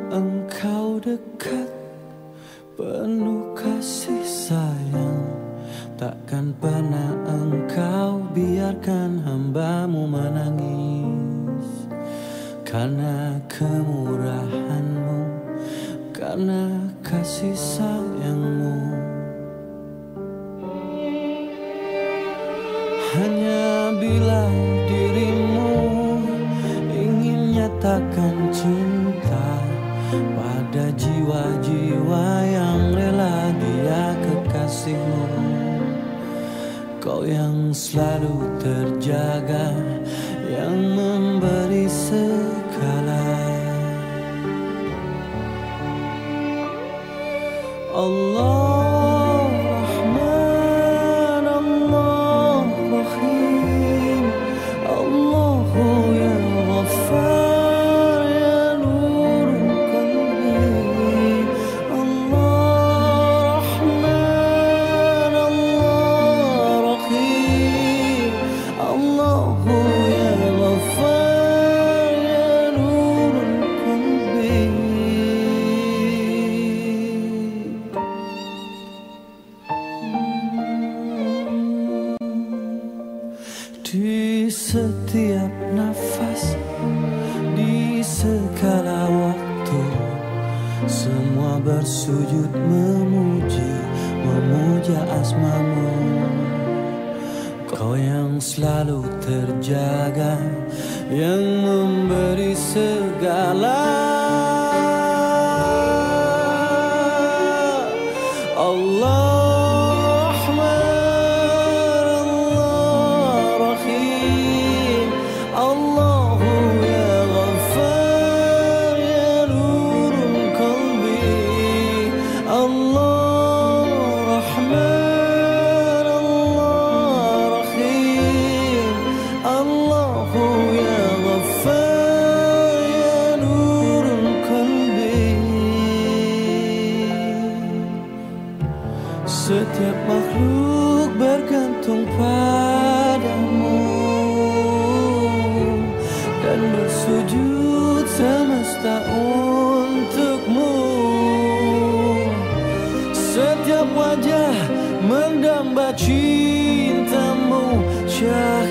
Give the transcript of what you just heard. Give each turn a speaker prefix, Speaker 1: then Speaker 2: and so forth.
Speaker 1: Engkau dekat, penuh kasih sayang. Takkan pernah engkau biarkan hambamu menangis. Karena kemurahanmu, karena kasih sayangmu. Hanya bila dirimu ingin nyatakan cinta pada jiwa-jiwa yang rela dia kekasihmu, kau yang selalu terjaga, yang memberi segala. Allah Rahman, Allah Rahim, Allahu ya Ghaffar ya Nurul Qalbi. Allah Rahman, Allah Rahim, Allahu ya Ghaffar ya Nurul Qalbi. Di setiap nafas, di segala waktu, semua bersujud memuja asmamu. Kau yang selalu terjaga, yang memberi segala. Allah setiap makhluk bergantung padamu dan bersujud semesta untukmu. Setiap wajah mendamba cintamu.